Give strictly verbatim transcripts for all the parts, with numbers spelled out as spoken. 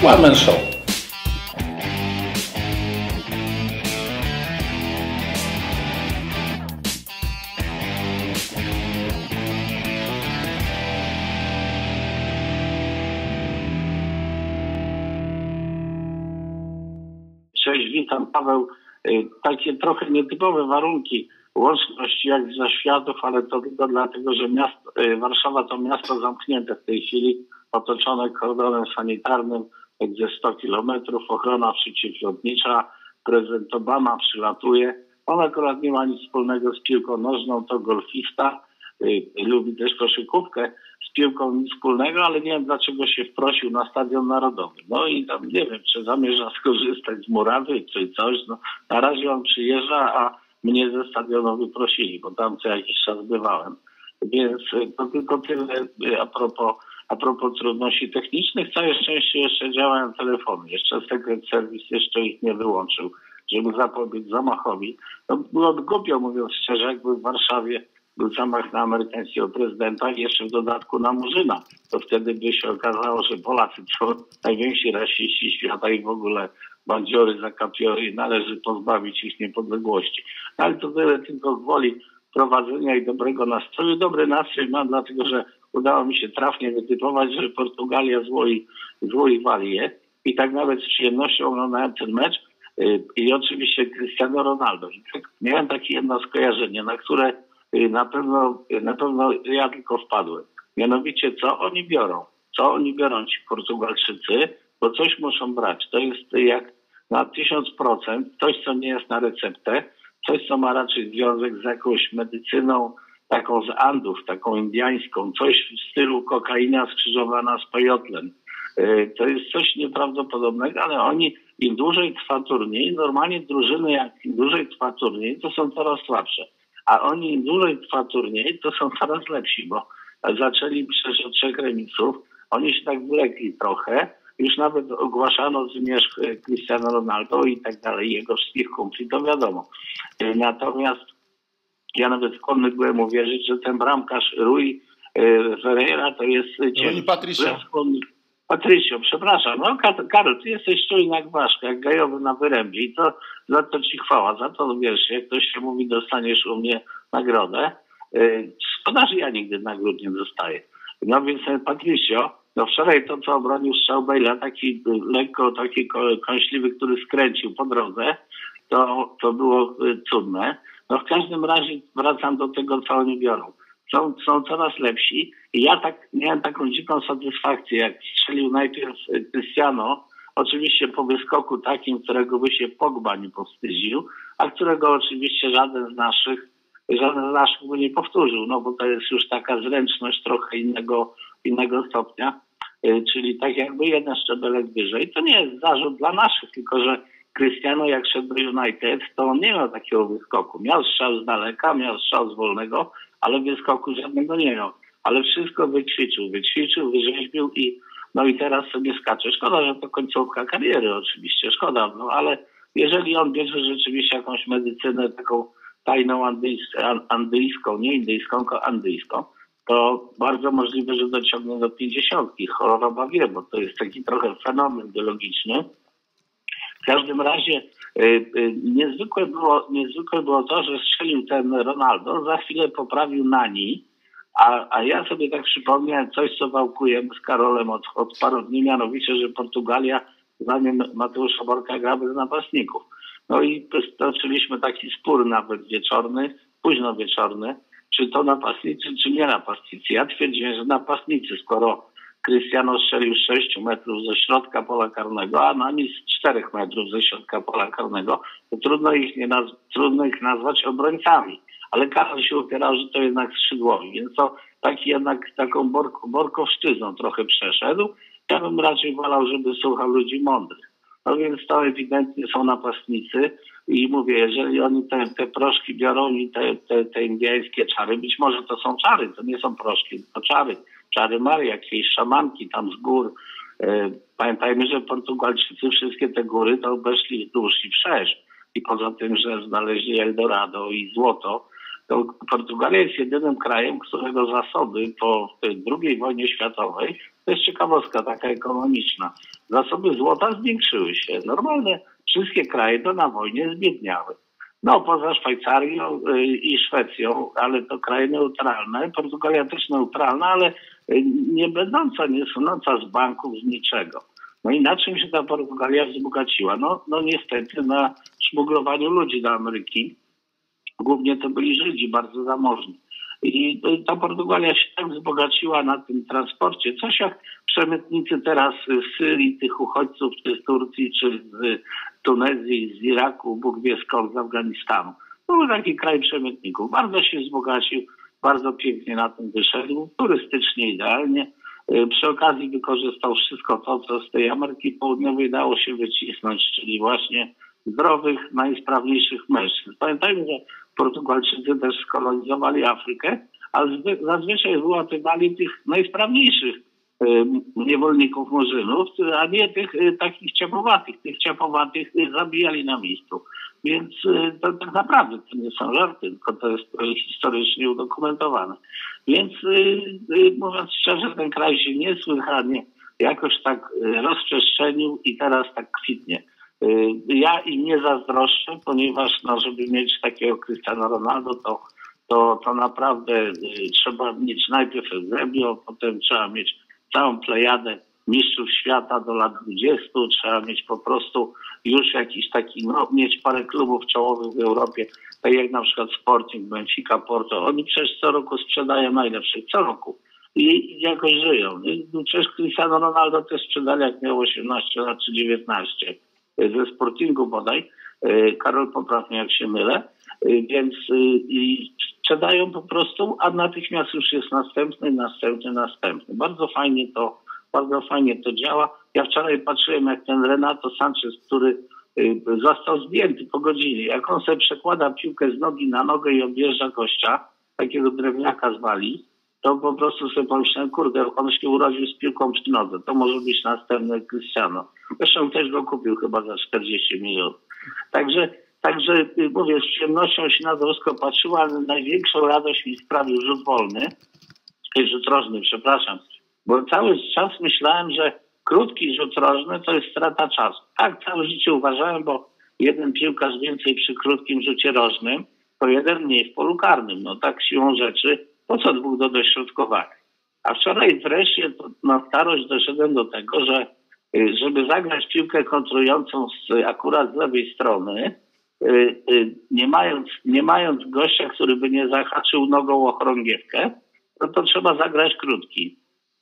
One Man Show. Cześć, witam, Paweł. Takie trochę nietypowe warunki łączności jak ze światów, ale to tylko dlatego, że miasto, Warszawa to miasto zamknięte w tej chwili, otoczone kordonem sanitarnym ze sto kilometrów, ochrona przeciwlotnicza, prezydent Obama przylatuje. On akurat nie ma nic wspólnego z piłką nożną, to golfista, lubi też koszykówkę, z piłką nic wspólnego, ale nie wiem dlaczego się wprosił na Stadion Narodowy. No i tam nie wiem, czy zamierza skorzystać z murawy, czy coś. No, na razie on przyjeżdża, a mnie ze stadionu wyprosili, bo tam co jakiś czas bywałem. Więc to tylko tyle a propos, a propos trudności technicznych. Całe szczęście jeszcze działają telefony. Jeszcze Secret Service jeszcze ich nie wyłączył, żeby zapobiec zamachowi. No, było głupio, mówiąc szczerze, jakby w Warszawie był zamach na amerykańskiego prezydenta i jeszcze w dodatku na Murzyna. To wtedy by się okazało, że Polacy to najwięksi rasiści świata i w ogóle bandziory, zakapiory i należy pozbawić ich niepodległości. Ale to tyle tylko gwoli prowadzenia i dobrego nastroju. Dobry nastrój mam, dlatego że udało mi się trafnie wytypować, że Portugalia złoi, złoi Walię i tak nawet z przyjemnością oglądałem ten mecz i oczywiście Cristiano Ronaldo. I tak miałem takie jedno skojarzenie, na które na pewno, na pewno ja tylko wpadłem. Mianowicie, co oni biorą? Co oni biorą, ci Portugalczycy? Bo coś muszą brać. To jest jak na tysiąc procent coś, co nie jest na receptę, coś, co ma raczej związek z jakąś medycyną, taką z Andów, taką indyjską, coś w stylu kokaina skrzyżowana z pejotlem. To jest coś nieprawdopodobnego, ale oni, im dłużej trwa turniej, normalnie drużyny, jak im dłużej trwa turniej, to są coraz słabsze. A oni im dłużej trwa turniej, to są coraz lepsi, bo zaczęli przecież od trzech remisów, oni się tak wlekli trochę, już nawet ogłaszano zmierzch Cristiano Ronaldo i tak dalej, jego wszystkich kumpli, to wiadomo. Natomiast ja nawet skłonny byłem uwierzyć, że ten bramkarz Rui Ferreira to jest... Rui Patricio. Patricio, przepraszam. No Karol, ty jesteś czujny jak ważka, jak gajowy na wyrębie i to za to ci chwała, za to wiesz, jak ktoś się mówi, dostaniesz u mnie nagrodę. Szkoda, że ja nigdy nagród nie dostaję. No więc ten Patricio, no wczoraj to, co obronił strzał Bale'a, taki lekko, taki kąśliwy, który skręcił po drodze, to, to było cudne. No w każdym razie wracam do tego, co oni biorą. Są, są coraz lepsi i ja tak miałem taką dziką satysfakcję, jak strzelił najpierw Cristiano, oczywiście po wyskoku takim, którego by się Pogba nie powstydził, a którego oczywiście żaden z naszych, żaden z naszych by nie powtórzył, no bo to jest już taka zręczność trochę innego, innego stopnia, czyli tak jakby jeden szczebelek wyżej. To nie jest zarzut dla naszych, tylko że Cristiano jak szedł do United, to on nie miał takiego wyskoku. Miał strzał z daleka, miał strzał z wolnego, ale wyskoku żadnego nie miał. Ale wszystko wyćwiczył, wyćwiczył, wyrzeźbił i no i teraz sobie skacze. Szkoda, że to końcówka kariery oczywiście, szkoda, no ale jeżeli on bierze rzeczywiście jakąś medycynę taką tajną andyjską, nie indyjską, tylko andyjską, to bardzo możliwe, że dociągnie do pięćdziesiątki. Choroba wie, bo to jest taki trochę fenomen biologiczny. W każdym razie y, y, niezwykłe, było, niezwykłe było to, że strzelił ten Ronaldo, za chwilę poprawił Nani, a, a ja sobie tak przypomniałem coś, co wałkujemy z Karolem od, od paru dni, mianowicie, że Portugalia, zdaniem Mateusza Borka, gra bez napastników. No i toczyliśmy taki spór nawet wieczorny, późno wieczorny, czy to napastnicy, czy nie napastnicy. Ja twierdziłem, że napastnicy, skoro Cristiano strzelił z sześciu metrów ze środka pola karnego, a Nani z czterech metrów ze środka pola karnego, to trudno ich, nie naz- trudno ich nazwać obrońcami. Ale Karol się upierał, że to jednak skrzydłowi, więc to taki jednak taką borko, borkowszczyzną trochę przeszedł. Ja bym raczej wolał, żeby słuchał ludzi mądrych. No więc to ewidentnie są napastnicy i mówię, jeżeli oni te, te proszki biorą i te, te, te indyjskie czary, być może to są czary, to nie są proszki, to czary. Czary Marii, jakieś szamanki tam z gór. Pamiętajmy, że Portugalczycy wszystkie te góry to obeszli wzdłuż i wszerz. I poza tym, że znaleźli Eldorado i złoto, to Portugalia jest jedynym krajem, którego zasoby po drugiej wojnie światowej, to jest ciekawostka taka ekonomiczna, zasoby złota zwiększyły się. Normalne wszystkie kraje to na wojnie zbiedniały. No poza Szwajcarią i Szwecją, ale to kraje neutralne. Portugalia też neutralna, ale nie będąca, nie sunąca z banków, z niczego. No i na czym się ta Portugalia wzbogaciła? No, no niestety na szmuglowaniu ludzi do Ameryki. Głównie to byli Żydzi, bardzo zamożni. I ta Portugalia się tak wzbogaciła na tym transporcie, coś jak przemytnicy teraz z Syrii, tych uchodźców, czy z Turcji, czy z Tunezji, z Iraku, Bóg wie skąd, z Afganistanu. To był taki kraj przemytników. Bardzo się wzbogacił, bardzo pięknie na tym wyszedł, turystycznie idealnie. Przy okazji wykorzystał wszystko to, co z tej Ameryki Południowej dało się wycisnąć, czyli właśnie zdrowych, najsprawniejszych mężczyzn. Pamiętajmy, że Portugalczycy też skolonizowali Afrykę, ale zazwyczaj wyłapywali tych najsprawniejszych niewolników murzynów, a nie tych takich ciapowatych. Tych ciapowatych zabijali na miejscu. Więc to tak naprawdę to nie są żarty, tylko to jest historycznie udokumentowane. Więc mówiąc szczerze, ten kraj się niesłychanie jakoś tak rozprzestrzenił i teraz tak kwitnie. Ja im nie zazdroszczę, ponieważ no, żeby mieć takiego Cristiano Ronaldo, to, to, to naprawdę trzeba mieć najpierw Eusebio, potem trzeba mieć całą plejadę mistrzów świata do lat dwudziestu, trzeba mieć po prostu już jakiś taki, no mieć parę klubów czołowych w Europie, tak jak na przykład Sporting, Benfica, Porto. Oni przecież co roku sprzedają najlepszych, co roku. I, i jakoś żyją. I przecież Cristiano Ronaldo też sprzedali, jak miał osiemnaście lat czy dziewiętnaście. Ze Sportingu bodaj. Karol, popraw mnie, jak się mylę. Więc i sprzedają po prostu, a natychmiast już jest następny, następny, następny. Bardzo fajnie to, bardzo fajnie to działa. Ja wczoraj patrzyłem, jak ten Renato Sanchez, który został zdjęty po godzinie, jak on sobie przekłada piłkę z nogi na nogę i objeżdża gościa, takiego drewniaka z Walii, to po prostu sobie pomyślałem, kurde, on się urodził z piłką przy nodze. To może być następny Cristiano. Zresztą też go kupił chyba za czterdzieści milionów. Także, także mówię, z przyjemnością się na to wszystko patrzyła, ale największą radość mi sprawił rzut wolny, rzut rożny, przepraszam, bo cały czas myślałem, że krótki rzut rożny to jest strata czasu. Tak całe życie uważałem, bo jeden piłkarz więcej przy krótkim rzucie rożnym, to jeden mniej w polu karnym. No tak siłą rzeczy, po co dwóch do dośrodkowania? A wczoraj wreszcie to na starość doszedłem do tego, że żeby zagrać piłkę kontrującą z, akurat z lewej strony, nie mając, nie mając gościa, który by nie zahaczył nogą o chorągiewkę, no to trzeba zagrać krótki.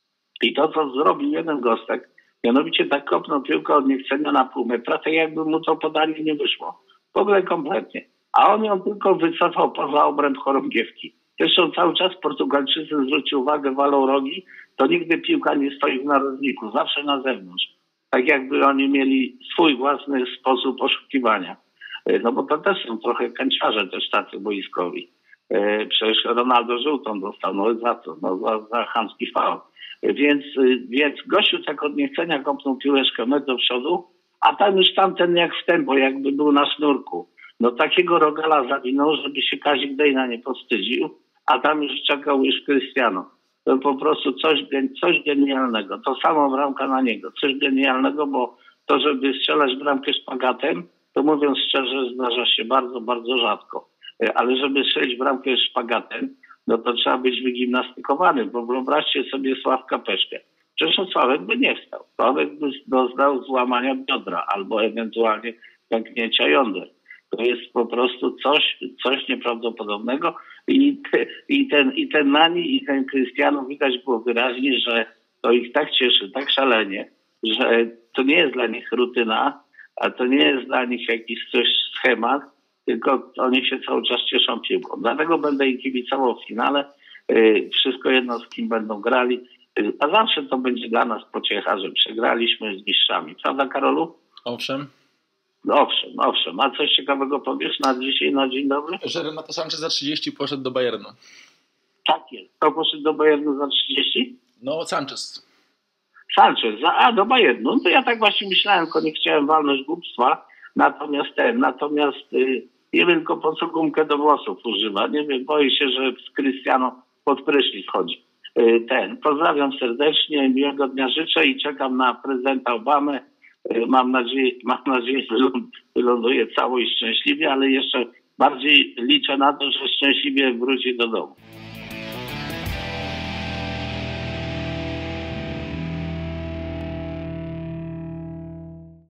I to, co zrobił jeden gostek, mianowicie tak kopnął piłkę od niechcenia na pół metra, tak jakby mu to podanie nie wyszło. W ogóle kompletnie. A on ją tylko wycofał poza obręb chorągiewki. Zresztą cały czas Portugalczycy, zwróćcie uwagę, walą rogi, to nigdy piłka nie stoi w narożniku, zawsze na zewnątrz. Tak jakby oni mieli swój własny sposób oszukiwania. No bo to też są trochę kanciarze też tacy boiskowi. Przecież Ronaldo żółtą dostał, no za co? No za, za chamski faul. Więc, więc gościu tak od niechcenia kopnął piłeczkę metr do przodu, a tam już tamten jak w tempo, jakby był na sznurku. No takiego rogala zawinął, żeby się Kazik Dejna nie powstydził, a tam już czekał już Cristiano. To po prostu coś, coś genialnego. To samo bramka na niego. Coś genialnego, bo to, żeby strzelać bramkę szpagatem, to mówiąc szczerze, zdarza się bardzo, bardzo rzadko. Ale żeby strzelić bramkę szpagatem, no to trzeba być wygimnastykowanym, bo wyobraźcie sobie Sławka Peszkę. Przecież Sławek by nie wstał. Sławek by doznał złamania biodra albo ewentualnie pęknięcia jąder. To jest po prostu coś, coś nieprawdopodobnego i, te, i, ten, i ten Nani, i ten Cristiano widać było wyraźnie, że to ich tak cieszy, tak szalenie, że to nie jest dla nich rutyna, a to nie jest dla nich jakiś coś schemat, tylko oni się cały czas cieszą piłką. Dlatego będę im kibicował w finale. Wszystko jedno, z kim będą grali. A zawsze to będzie dla nas pociecha, że przegraliśmy z mistrzami. Prawda, Karolu? Owszem. Owszem, owszem. A coś ciekawego powiesz na dzisiaj, na dzień dobry? Że Renato Sanchez za trzydzieści poszedł do Bayernu. Tak jest. To poszedł do Bayernu za trzydzieści? No, Sanchez. Sanchez. A, do Bayernu. No to ja tak właśnie myślałem, tylko nie chciałem walnąć głupstwa. Natomiast ten, natomiast y, Nie wiem, tylko po co gumkę do włosów używa. Nie wiem, boję się, że z Krystiano pod prysznic chodzi. Ten. Pozdrawiam serdecznie, miłego dnia życzę i czekam na prezydenta Obamę. Mam nadzieję, mam nadzieję, że wyląduje cało i szczęśliwie, ale jeszcze bardziej liczę na to, że szczęśliwie wróci do domu.